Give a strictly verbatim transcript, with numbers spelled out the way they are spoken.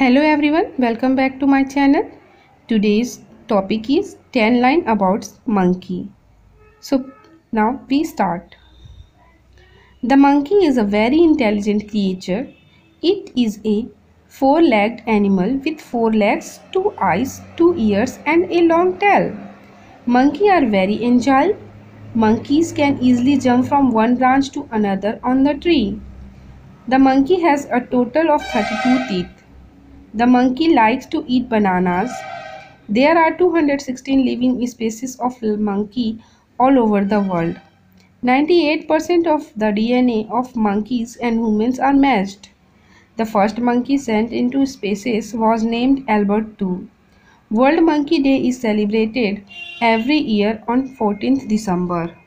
Hello everyone, welcome back to my channel. Today's topic is ten line about monkey. So now we start. The monkey is a very intelligent creature. It is a four-legged animal with four legs, two eyes, two ears and a long tail. Monkeys are very agile. Monkeys can easily jump from one branch to another on the tree. The monkey has a total of thirty-two teeth. The monkey likes to eat bananas. There are two hundred sixteen living species of monkey all over the world. ninety-eight percent of the D N A of monkeys and humans are matched. The first monkey sent into space was named Albert the Second. World Monkey Day is celebrated every year on fourteenth December.